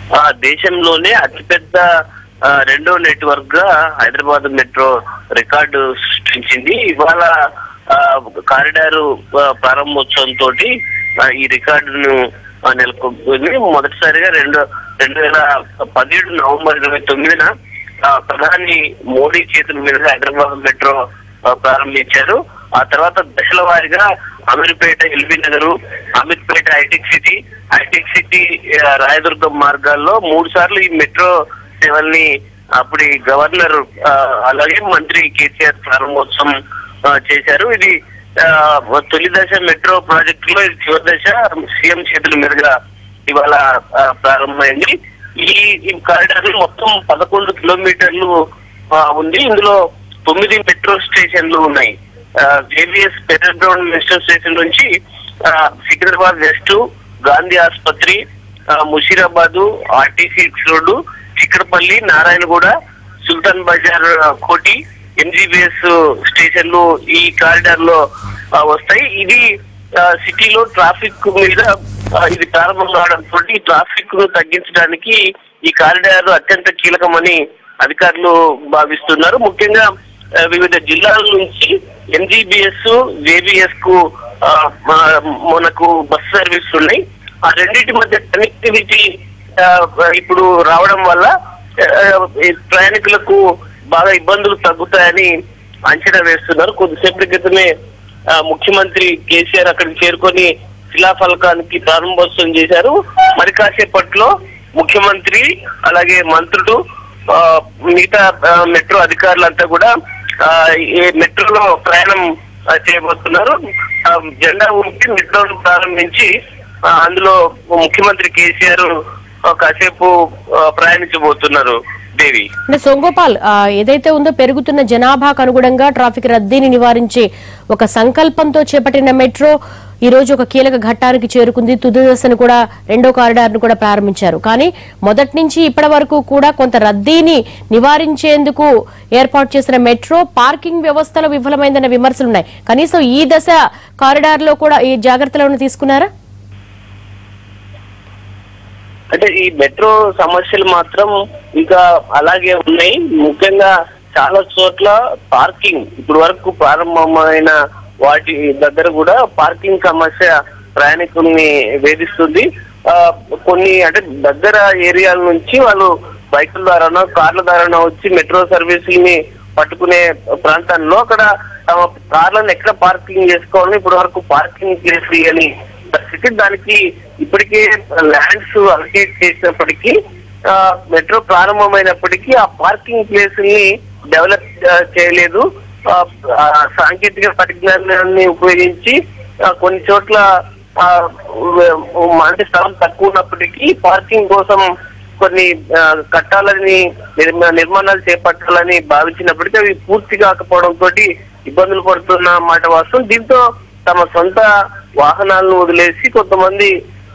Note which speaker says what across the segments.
Speaker 1: దేశంలోనే అతిపెద్ద రెండో నెట్వర్క్ గా హైదరాబాద్ మెట్రో రికార్డు సృష్టించింది. ఇవాళ కారిడారు ప్రారంభోత్సవంతో ఈ రికార్డును నెలకొల్పింది. మొదటిసారిగా 2017 నవంబర్ 29న ప్రధాని మోడీ చేతుల మీద హైదరాబాద్ మెట్రో ప్రారంభించారు. ఆ తర్వాత దశల వారీగా Ameerpet, LB Nagar, Ameerpet hitech city Rayadurgam మార్గాల్లో 3 సార్లు ఈ మెట్రో సేవల్ని అప్పుడు గవర్నర్ అలాగే మంత్రి కేసీఆర్ ప్రారంభోత్సవం చేశారు. ఇది తొలి దశ మెట్రో ప్రాజెక్టు లో చివరి దశ సీఎం చేతుల మీదుగా ఇవాళ ప్రారంభమైంది. ఈ కారిడార్ మొత్తం 11 కిలోమీటర్లు ఉంది. ఇందులో 9 మెట్రో స్టేషన్లు ఉన్నాయి. జేబీఎస్ పెద్ద మెట్రో స్టేషన్ నుంచి సికింద్రాబాద్ వెస్ట్, గాంధీ ఆసుపత్రి, Musheerabad, RTC road, Chikkadpally, Narayanguda, Sultan Bazar, Koti, MGBS స్టేషన్లు ఈ కారిడార్ లో వస్తాయి. ఇది సిటీలో ట్రాఫిక్ మీద ఇది ప్రారంభం కావడంతో ఈ ట్రాఫిక్ ను తగ్గించడానికి ఈ కారిడార్ అత్యంత కీలకమని అధికారులు భావిస్తున్నారు. ముఖ్యంగా వివిధ జిల్లాల నుంచి ఎంజీబీఎస్, జేబీఎస్ కు మనకు బస్ సర్వీస్ ఉన్నాయి. ఆ రెండింటి మధ్య కనెక్టివిటీ ఇప్పుడు రావడం వల్ల ప్రయాణికులకు బాగా ఇబ్బందులు తగ్గుతాయని అంచనా వేస్తున్నారు. కొద్దిసేపటి క్రితమే ముఖ్యమంత్రి కేసీఆర్ అక్కడికి చేరుకొని శిలాఫలకానికి ప్రారంభోత్సవం చేశారు. మరి కాసేపట్లో ముఖ్యమంత్రి అలాగే మంత్రులు మిగతా మెట్రో అధికారులంతా కూడా ఈ మెట్రోలో ప్రయాణం చేయబోతున్నారు. జెండా ఊపి మెట్రోను ప్రారంభించి అందులో ముఖ్యమంత్రి కేసీఆర్ కాసేపు ప్రయాణించబోతున్నారు. దేవి
Speaker 2: అంటే సోంగోపాల్, ఏదైతే ఉందో పెరుగుతున్న జనాభాకు అనుగుణంగా ట్రాఫిక్ రద్దీని నివారించే ఒక సంకల్పంతో చేపట్టిన మెట్రో ఈ రోజు ఒక కీలక ఘట్టానికి చేరుకుంది. తుది దశను కూడా రెండో కారిడార్ ను కూడా ప్రారంభించారు. కానీ మొదటి నుంచి ఇప్పటి వరకు కూడా కొంత రద్దీని నివారించేందుకు ఏర్పాటు చేసిన మెట్రో పార్కింగ్ వ్యవస్థలో విఫలమైందన్న విమర్శలున్నాయి. కనీసం ఈ దశ కారిడార్ లో కూడా ఈ జాగ్రత్తలను తీసుకున్నారా?
Speaker 1: అంటే ఈ మెట్రో సమస్యలు మాత్రం ఇంకా అలాగే ఉన్నాయి. ముఖ్యంగా చాలా చోట్ల పార్కింగ్ ఇప్పుడు వరకు ప్రారంభమైన వాటి దగ్గర కూడా పార్కింగ్ సమస్య ప్రయాణికుల్ని వేధిస్తుంది. కొన్ని అంటే దగ్గర ఏరియాల నుంచి వాళ్ళు బైకుల ద్వారానో కార్ల ద్వారానో వచ్చి మెట్రో సర్వీసుల్ని పట్టుకునే ప్రాంతాల్లో అక్కడ తమ కార్లను ఎక్కడ పార్కింగ్ చేసుకోవాలని ఇప్పుడు వరకు పార్కింగ్ ప్లేస్ అని పరిస్థితి. దానికి ఇప్పటికే ల్యాండ్స్ అలొకేట్ చేసినప్పటికీ మెట్రో ప్రారంభమైనప్పటికీ ఆ పార్కింగ్ ప్లేస్ ని డెవలప్ చేయలేదు. సాంకేతిక పరిజ్ఞానాన్ని ఉపయోగించి కొన్ని చోట్ల అంటే స్థలం తక్కువ ఉన్నప్పటికీ పార్కింగ్ కోసం కొన్ని కట్టాలని నిర్మాణాలు చేపట్టాలని భావించినప్పటికీ అవి పూర్తి కాకపోవడంతో ఇబ్బందులు పడుతున్న మాట వాస్తవం. దీంతో తమ సొంత వాహనాలను వదిలేసి కొంతమంది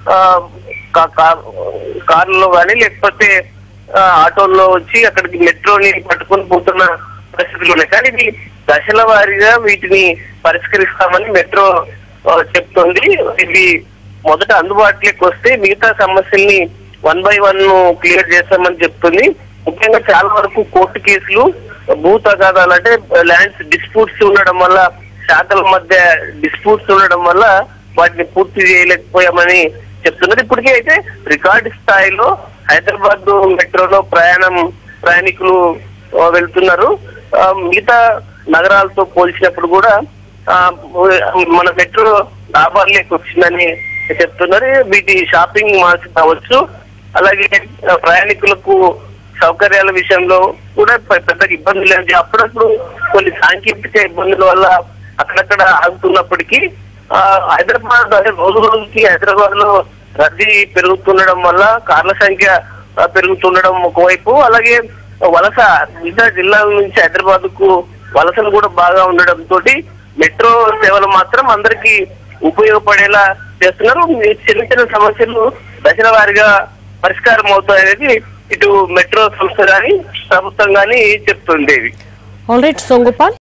Speaker 1: కార్లలో కానీ లేకపోతే ఆటోల్లో వచ్చి అక్కడికి మెట్రోని పట్టుకొని పోతున్న పరిస్థితులు ఉన్నాయి. కానీ ఇది దశల వారీగా వీటిని పరిష్కరిస్తామని మెట్రో చెప్తుంది. ఇవి మొదట అందుబాటులోకి వస్తే మిగతా సమస్యల్ని 1 by 1 క్లియర్ చేస్తామని చెప్తుంది. ముఖ్యంగా చాలా వరకు కోర్టు కేసులు, భూ తగాదాలు అంటే ల్యాండ్స్ డిస్ప్యూట్స్ ఉండడం వల్ల, శాఖల మధ్య డిస్ప్యూట్స్ ఉండడం వల్ల వాటిని పూర్తి చేయలేకపోయామని చెప్తున్నారు. ఇప్పటికే అయితే రికార్డు స్థాయిలో హైదరాబాద్ మెట్రోలో ప్రయాణికులు వెళ్తున్నారు. మిగతా నగరాలతో పోల్చినప్పుడు కూడా మన మెట్రో లాభాల్లోకి వచ్చిందని చెప్తున్నారు. వీటి షాపింగ్ మాల్స్ కావచ్చు, అలాగే ప్రయాణికులకు సౌకర్యాల విషయంలో కూడా పెద్దగా ఇబ్బందులు లేదు. అప్పుడప్పుడు కొన్ని సాంకేతిక ఇబ్బందుల వల్ల అక్కడక్కడ ఆగుతున్నప్పటికీ హైదరాబాద్ అదే రోజు రోజుకి హైదరాబాద్ లో రద్దీ పెరుగుతుండడం వల్ల కార్ల సంఖ్య పెరుగుతుండడం ఒకవైపు, అలాగే వలస మిగతా జిల్లాల నుంచి హైదరాబాద్ కు వలసలు కూడా బాగా ఉండడంతో మెట్రో సేవలు మాత్రం అందరికీ ఉపయోగపడేలా చేస్తున్నారు. చిన్న చిన్న సమస్యలు దశల వారీగా పరిష్కారం అవుతాయనేది ఇటు మెట్రో సంస్థ కానీ ప్రభుత్వం కానీ చెప్తుంది.
Speaker 2: All right సోంగోపాల్.